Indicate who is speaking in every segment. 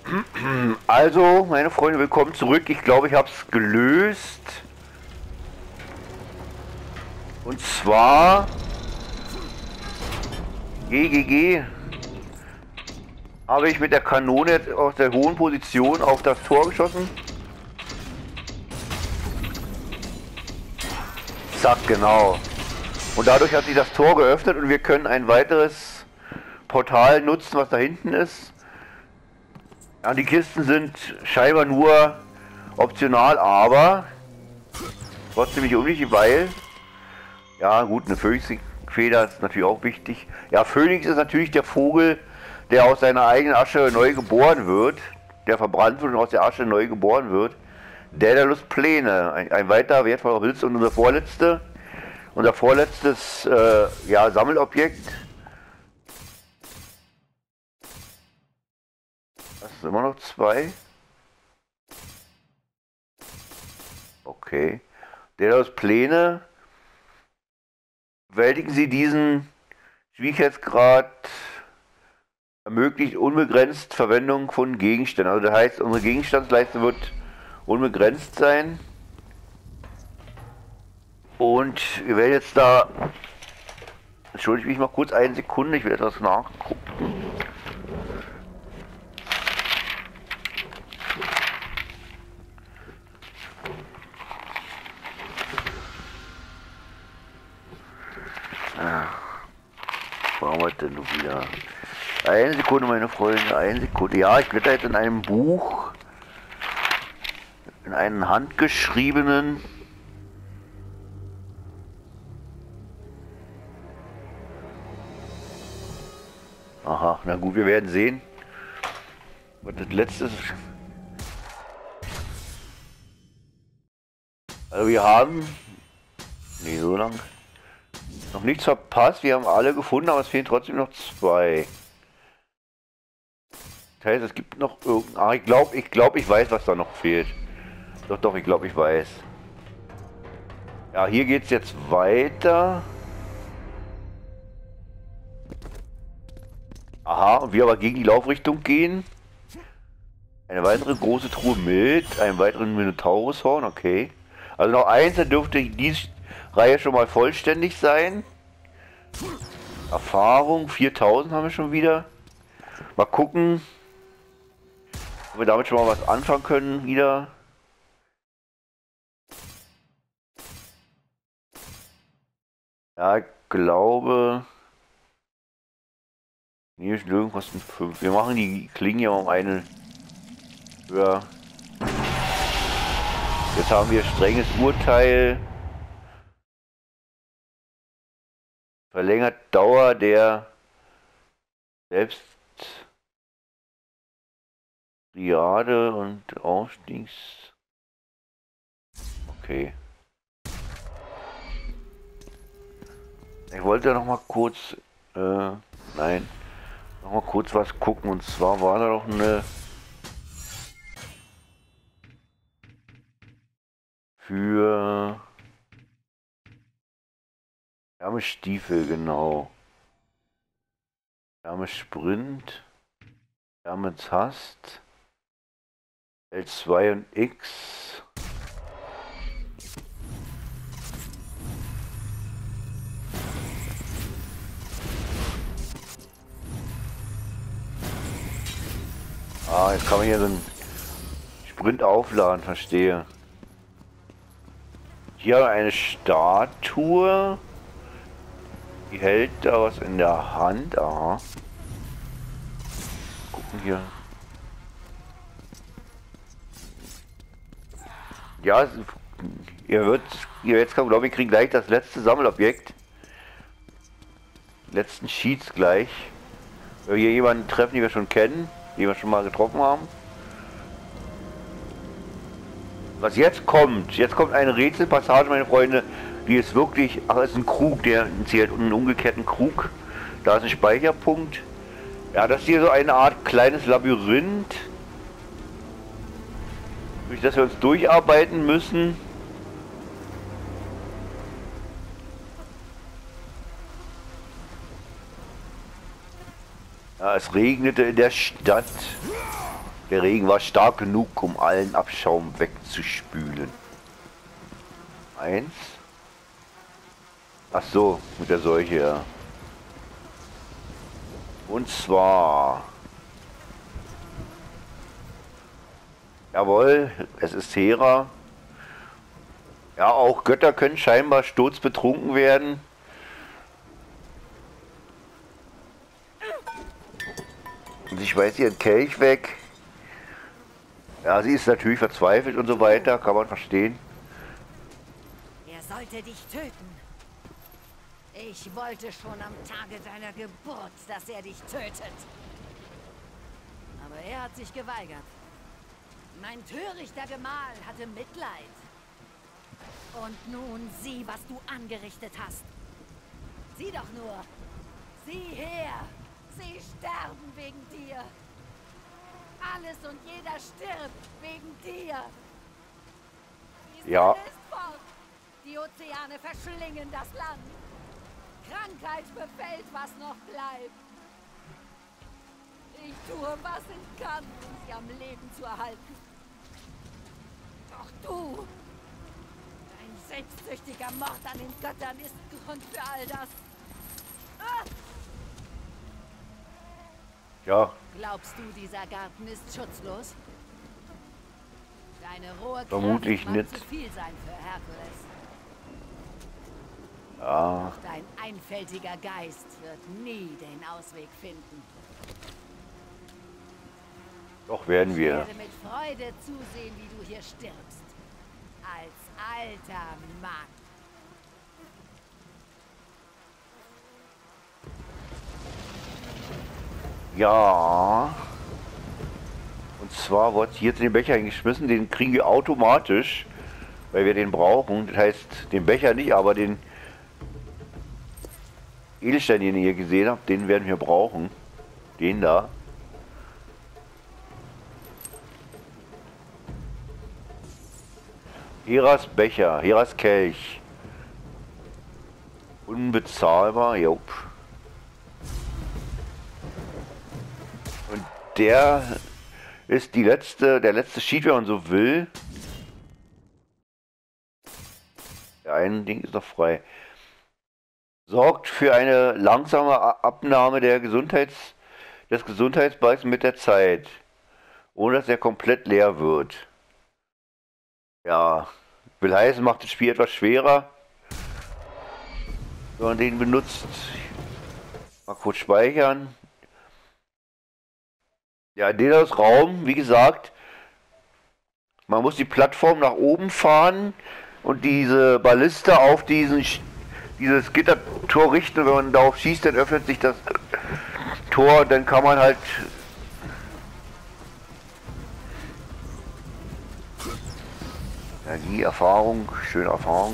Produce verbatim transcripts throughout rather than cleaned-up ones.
Speaker 1: Also, meine Freunde, willkommen zurück. Ich glaube, ich habe es gelöst. Und zwar... G G G. Habe ich mit der Kanone aus der hohen Position auf das Tor geschossen. Zack, genau. Und dadurch hat sich das Tor geöffnet und wir können ein weiteres Portal nutzen, was da hinten ist. Ja, die Kisten sind scheinbar nur optional, aber trotzdem nicht unwichtig, weil... Ja gut, eine Phönixfeder ist natürlich auch wichtig. Ja, Phönix ist natürlich der Vogel, der aus seiner eigenen Asche neu geboren wird. Der verbrannt wird und aus der Asche neu geboren wird. Daedalus Plane, ein, ein weiter wertvoller Besitz. Und unser vorletzte, unser vorletztes äh, ja, Sammelobjekt. Das sind immer noch zwei. Okay. Daedalus Plane. Bewältigen Sie diesen Schwierigkeitsgrad, ermöglicht unbegrenzt Verwendung von Gegenständen. Also das heißt, unsere Gegenstandsleiste wird unbegrenzt sein. Und wir werden jetzt da... Entschuldige mich mal kurz eine Sekunde, ich will etwas nachgucken. Warum hat denn du wieder? Eine Sekunde, meine Freunde, eine Sekunde. Ja, ich blätter jetzt in einem Buch, in einem handgeschriebenen. Aha, na gut, wir werden sehen, was das letzte ist. Also wir haben, nee, so lang. Noch nichts verpasst, wir haben alle gefunden, aber es fehlen trotzdem noch zwei. Das heißt, es gibt noch irgendein... Ah, ich glaube, ich glaube, ich weiß, was da noch fehlt. Doch, doch, ich glaube, ich weiß. Ja, hier geht es jetzt weiter. Aha, und wir aber gegen die Laufrichtung gehen. Eine weitere große Truhe mit einem weiteren Minotaurushorn, okay. Also noch eins, dann dürfte diese Reihe schon mal vollständig sein. Erfahrung, viertausend haben wir schon wieder. Mal gucken, ob wir damit schon mal was anfangen können wieder. Ja, ich glaube... Nee, Löwen kosten fünf. Wir machen die Klingen ja um eine höher. Jetzt haben wir strenges Urteil. Verlängert Dauer der Selbst Triade und Aufstiegs. Okay. Ich wollte noch mal kurz, äh, nein, noch mal kurz was gucken, und zwar war da doch eine für Wärme Stiefel, genau. Wärme Sprint, Wärme Hast, L zwei und X. Ah, jetzt kann man hier so einen Sprint aufladen, verstehe. Hier eine Statue. Die hält da was in der Hand. Aha. Gucken hier. Ja, es, ihr wird, ihr jetzt kommt, glaube ich, kriegen gleich das letzte Sammelobjekt. Letzten Sheets gleich. Wenn wir hier jemanden treffen, die wir schon kennen, die wir schon mal getroffen haben. Was jetzt kommt, jetzt kommt eine Rätselpassage, meine Freunde, die ist wirklich, ach, es ist ein Krug, der zählt einen umgekehrten Krug. Da ist ein Speicherpunkt. Ja, das ist hier so eine Art kleines Labyrinth, durch das wir uns durcharbeiten müssen. Ja, es regnete in der Stadt. Der Regen war stark genug, um allen Abschaum wegzuspülen. Eins. Ach so, mit der Seuche, ja. Und zwar... Jawohl, es ist Hera. Ja, auch Götter können scheinbar sturzbetrunken werden. Und ich weiß ihren Kelch weg. Ja, sie ist natürlich verzweifelt und so weiter, kann man verstehen.
Speaker 2: Er sollte dich töten. Ich wollte schon am Tage deiner Geburt, dass er dich tötet. Aber er hat sich geweigert. Mein törichter Gemahl hatte Mitleid. Und nun sieh, was du angerichtet hast. Sieh doch nur. Sieh her. Sie sterben wegen dir. Alles und jeder stirbt wegen dir. Die
Speaker 1: Ja.
Speaker 2: Sonne ist fort. Die Ozeane verschlingen das Land. Krankheit befällt, was noch bleibt. Ich tue, was ich kann, um sie am Leben zu erhalten. Doch du, dein selbstsüchtiger Mord an den Göttern ist Grund für all das. Ah!
Speaker 1: Ja.
Speaker 2: Glaubst du, dieser Garten ist schutzlos? Deine rohe Kraft
Speaker 1: Vermutlich
Speaker 2: mag
Speaker 1: nicht.
Speaker 2: zu viel sein für Herkules.
Speaker 1: Ja.
Speaker 2: Doch dein einfältiger Geist wird nie den Ausweg finden.
Speaker 1: Doch werden
Speaker 2: Ich
Speaker 1: wir.
Speaker 2: werde mit Freude zusehen, wie du hier stirbst. Als alter Mann.
Speaker 1: Ja. Und zwar wurde hier den Becher hingeschmissen, den kriegen wir automatisch, weil wir den brauchen. Das heißt, den Becher nicht, aber den Edelstein, den ihr hier gesehen habt, den werden wir brauchen. Den da. Heras Becher, Heras Kelch. Unbezahlbar, jupp. Und der ist die letzte, der letzte Sheet, wenn man so will. Der eine Ding ist noch frei. Sorgt für eine langsame Abnahme der Gesundheits, des Gesundheitsbalks mit der Zeit. Ohne dass er komplett leer wird. Ja, will heißen, macht das Spiel etwas schwerer. Wenn man den benutzt. Mal kurz speichern. Ja, in diesem Raum, wie gesagt, man muss die Plattform nach oben fahren und diese Balliste auf diesen dieses Gittertor richten. Und wenn man darauf schießt, dann öffnet sich das Tor, dann kann man halt Energie, Erfahrung, schöne Erfahrung.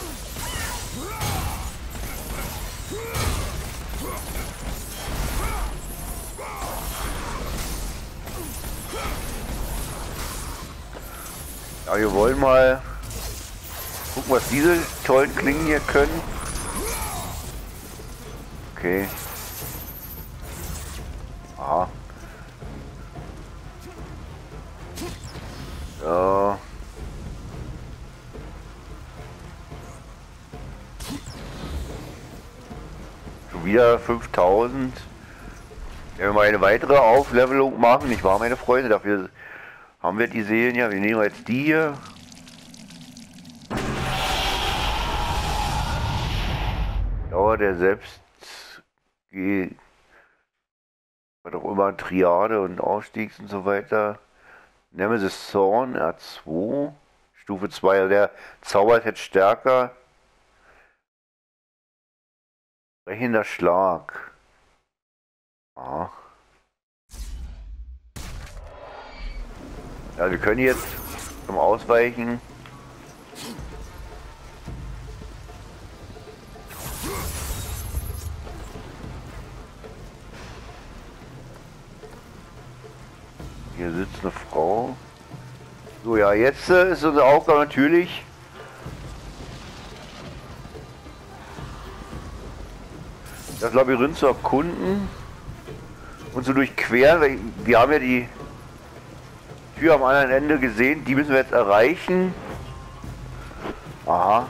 Speaker 1: Ja, wir wollen mal gucken, was diese tollen Klingen hier können. Okay. Aha. Ja. Schon wieder fünftausend. Wenn wir mal eine weitere Auflevelung machen, nicht wahr, meine Freunde? Dafür haben wir die Seelen ja. Wir nehmen jetzt die hier. Dauer der Selbst... Was auch immer, Triade und Aufstiegs und so weiter. Nemesis Zorn, R zwei. Stufe zwei, also der zaubert jetzt stärker. Brechender Schlag. Ah. Ja, wir können jetzt zum Ausweichen hier sitzt eine Frau. So, ja, jetzt äh, ist unsere Aufgabe natürlich, das Labyrinth zu erkunden und zu durchqueren. Weil wir haben ja die Tür am anderen Ende gesehen, die müssen wir jetzt erreichen. Aha.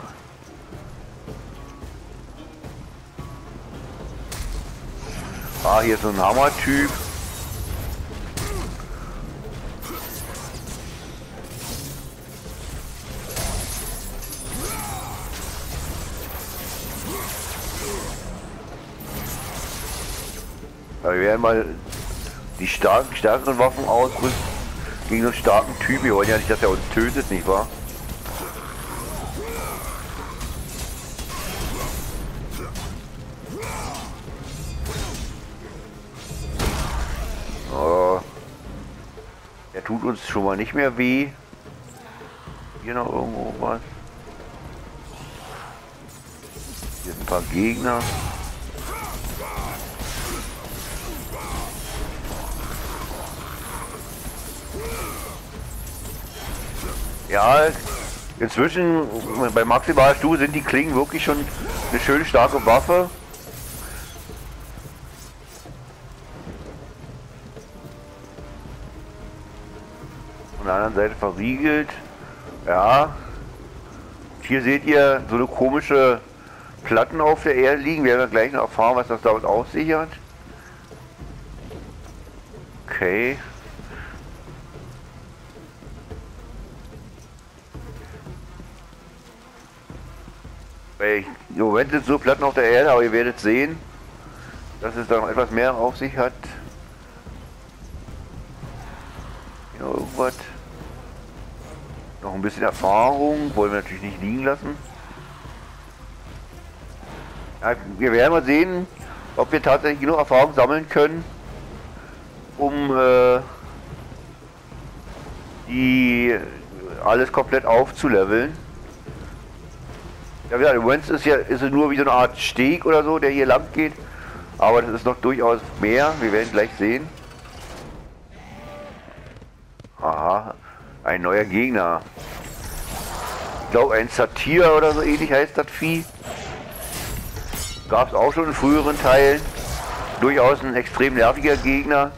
Speaker 1: Ah, hier ist so ein Hammer-Typ. Ja, wir werden mal die starken, stärkeren Waffen ausrüsten gegen so einen starken Typ. Wir wollen ja nicht, dass er uns tötet, nicht wahr? Oh. Er tut uns schon mal nicht mehr weh. Hier noch irgendwo was. Hier sind ein paar Gegner. Ja, inzwischen bei Maximalstufe sind die Klingen wirklich schon eine schöne starke Waffe. Von der anderen Seite verriegelt. Ja. Hier seht ihr so eine komische Platten auf der Erde liegen. Wir werden gleich noch erfahren, was das damit auf sich hat. Okay. Im Moment sind so Platten auf der Erde, aber ihr werdet sehen, dass es da noch etwas mehr auf sich hat. Ja, irgendwas. Noch ein bisschen Erfahrung, wollen wir natürlich nicht liegen lassen. Ja, wir werden mal sehen, ob wir tatsächlich genug Erfahrung sammeln können, um äh, die alles komplett aufzuleveln. Ja, im Moment ist ja ist es nur wie so eine Art Steg oder so, der hier lang geht. Aber das ist noch durchaus mehr. Wir werden gleich sehen. Aha, ein neuer Gegner. Ich glaube ein Satyr oder so ähnlich heißt das Vieh. Gab es auch schon in früheren Teilen. Durchaus ein extrem nerviger Gegner.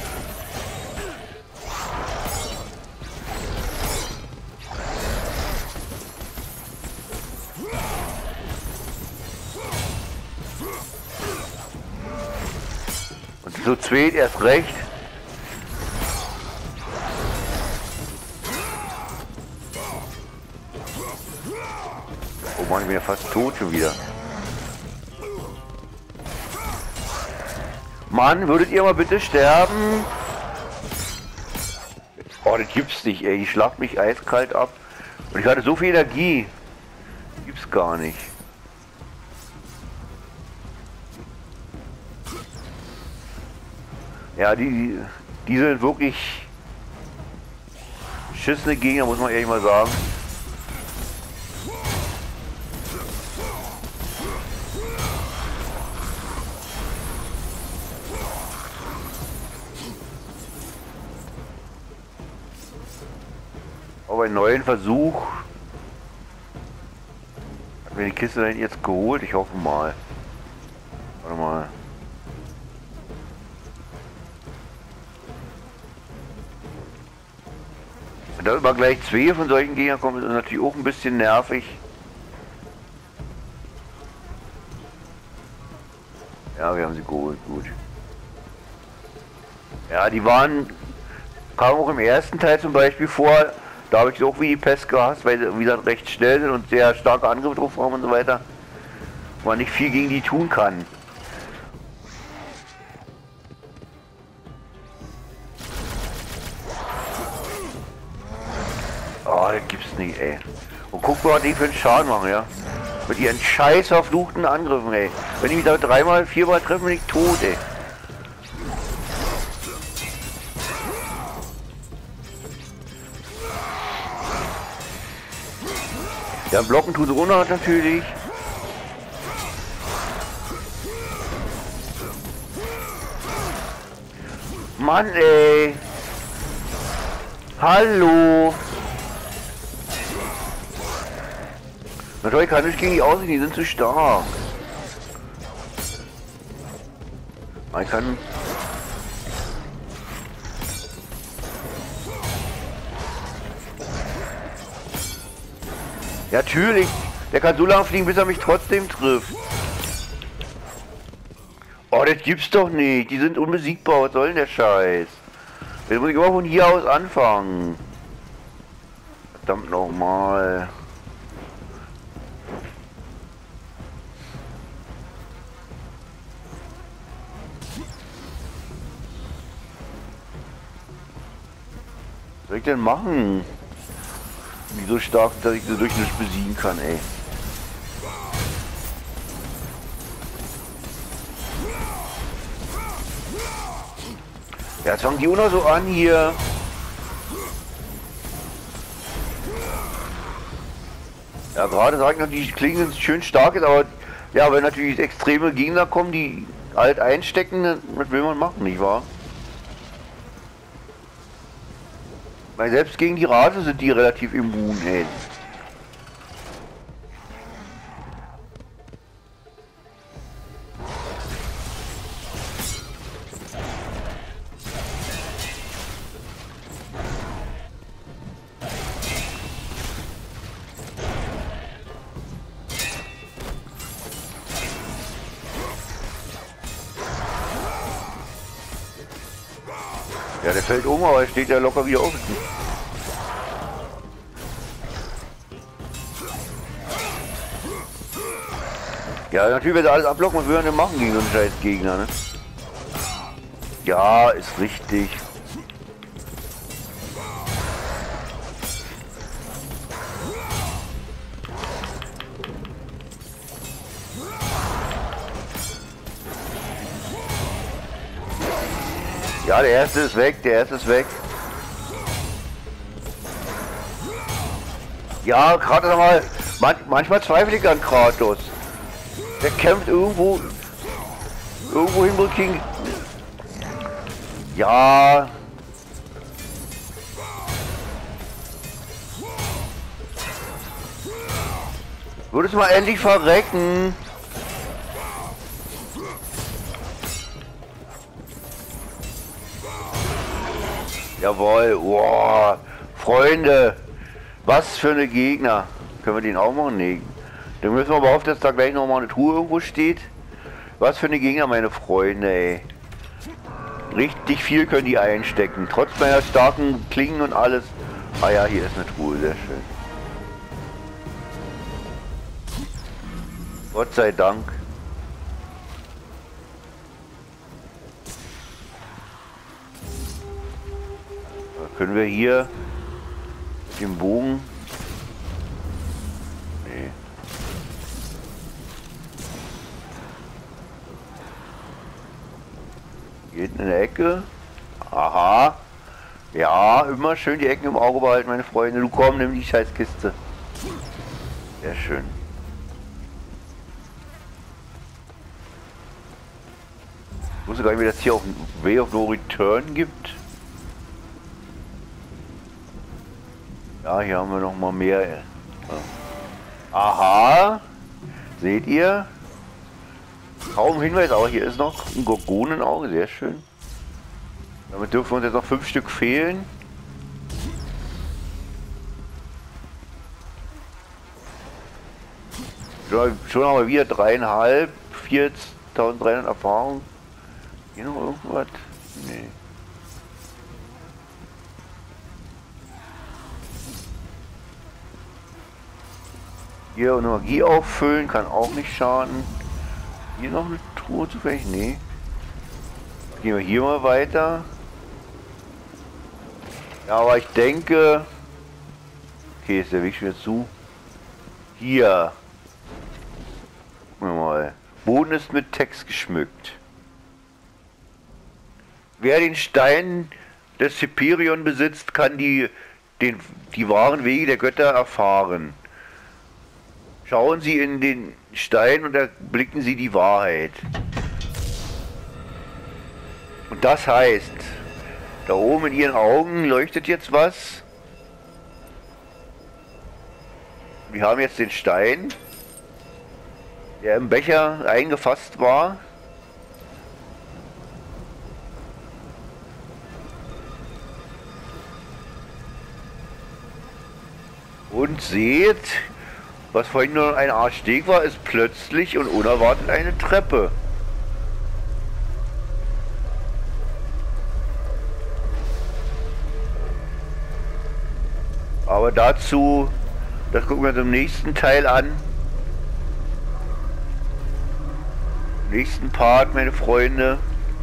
Speaker 1: So zweit erst recht. Oh Mann, ich bin ja fast tot schon wieder. Mann, würdet ihr mal bitte sterben? Oh, das gibt's nicht, ey. Ich schlag mich eiskalt ab. Und ich hatte so viel Energie. Gibt's gar nicht. Ja, die, die sind wirklich schissene Gegner, muss man ehrlich mal sagen. Aber einen neuen Versuch. Hat mir die Kiste denn jetzt geholt? Ich hoffe mal. Warte mal. Da immer gleich zwei von solchen Gegnern kommen, ist natürlich auch ein bisschen nervig. Ja, wir haben sie geholt, gut. Ja, die waren, kamen auch im ersten Teil zum Beispiel vor, da habe ich sie auch wie die Pest gehasst, weil sie wieder recht schnell sind und sehr starke Angriffe drauf haben und so weiter. Man nicht viel gegen die tun kann. Oh, das gibt's nicht, ey. Und guck mal, was die für einen Schaden machen, ja. Mit ihren scheiß verfluchten Angriffen, ey. Wenn die mich da dreimal, viermal treffen, bin ich tot, ey. Ja, blocken tut es runter natürlich. Mann, ey. Hallo. Natürlich kann ich gegen die aussehen, die sind zu stark. Man kann... Ja, natürlich. Der kann so lange fliegen, bis er mich trotzdem trifft. Oh, das gibt's doch nicht. Die sind unbesiegbar. Was soll denn der Scheiß? Jetzt muss ich immer von hier aus anfangen. Verdammt nochmal. Was soll ich denn machen? Wie so stark, dass ich sie durch nichts besiegen kann, ey. Ja, jetzt fangen die auch noch so an hier. Ja, gerade sagen noch, die Klingen sind schön stark, aber ja, wenn natürlich extreme Gegner kommen, die halt einstecken, das will man machen, nicht wahr? Weil selbst gegen die Rase sind die relativ immun, ey. Ja, der fällt um, aber er steht ja locker wieder auf. Ja, natürlich, wenn sie alles abblocken, was würden wir denn machen gegen so einen scheiß Gegner, ne? Ja, ist richtig. Ja, der erste ist weg, der erste ist weg. Ja, gerade mal, man, manchmal zweifle ich an Kratos. Der kämpft irgendwo, irgendwo hin, wo King. Ja. Würdest du mal endlich verrecken? Jawohl, wow, Freunde, was für eine Gegner. Können wir den auch mal nehmen? Dann müssen wir aber hoffen, dass da gleich noch mal eine Truhe irgendwo steht. Was für eine Gegner, meine Freunde, ey. Richtig viel können die einstecken, trotz meiner starken Klingen und alles. Ah ja, hier ist eine Truhe, sehr schön. Gott sei Dank. Können wir hier den Bogen? Nee. Hier hinten in der Ecke. Aha. Ja, immer schön die Ecken im Auge behalten, meine Freunde. Du komm, nimm die Scheißkiste. Sehr schön. Ich wusste gar nicht, wie das hier auf Way of No Return gibt. Ja, hier haben wir noch mal mehr. Aha, seht ihr? Kaum Hinweis, aber hier ist noch ein Gorgonenauge, sehr schön. Damit dürfen uns jetzt noch fünf Stück fehlen. Schon, schon haben wir wieder dreieinhalb, viertausenddreihundert Erfahrung. Hier noch irgendwas? Nee. Hier eine Magie auffüllen, kann auch nicht schaden. Hier noch eine Truhe zufällig? Nee. Gehen wir hier mal weiter. Ja, aber ich denke... Okay, ist der Weg schon wieder zu. Hier. Gucken wir mal. Boden ist mit Text geschmückt. Wer den Stein des Hyperion besitzt, kann die, den, die wahren Wege der Götter erfahren. Schauen Sie in den Stein und erblicken Sie die Wahrheit. Und das heißt, da oben in Ihren Augen leuchtet jetzt was. Wir haben jetzt den Stein, der im Becher eingefasst war. Und seht, Was vorhin nur ein Art Steg war, ist plötzlich und unerwartet eine Treppe. Aber dazu, das gucken wir uns im nächsten Teil an. Im nächsten Part, meine Freunde.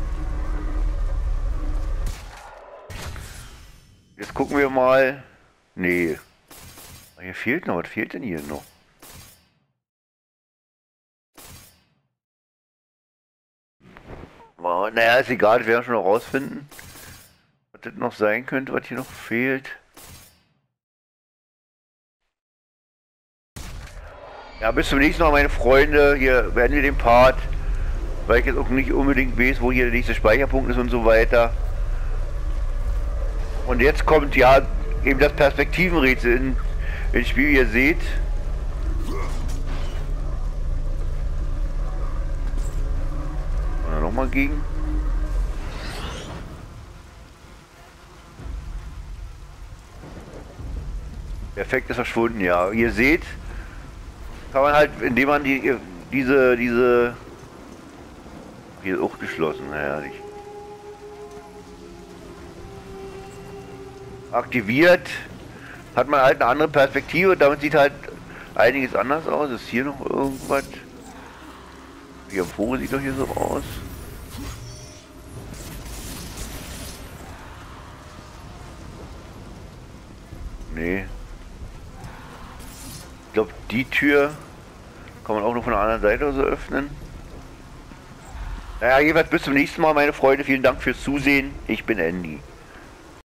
Speaker 1: Jetzt gucken wir mal. Nee. Hier fehlt noch. Was fehlt denn hier noch? Oh, naja, ist egal. Das werden wir schon noch rausfinden. Was das noch sein könnte, was hier noch fehlt. Ja, bis zum nächsten Mal, meine Freunde. Hier werden wir den Part, weil ich jetzt auch nicht unbedingt weiß, wo hier der nächste Speicherpunkt ist und so weiter. Und jetzt kommt ja eben das Perspektivenrätsel in, ins Spiel, wie ihr seht. Nochmal gegen. Perfekt, ist verschwunden, ja. Ihr seht, kann man halt, indem man die, diese, diese, hier ist auch geschlossen, naja, nicht. Aktiviert, hat man halt eine andere Perspektive, damit sieht halt einiges anders aus. Ist hier noch irgendwas? Hier am Vogel sieht doch hier so aus. Nee. Ich glaube, die Tür kann man auch noch von der anderen Seite oder so öffnen. Naja, jedenfalls bis zum nächsten Mal, meine Freunde. Vielen Dank fürs Zusehen. Ich bin Andy.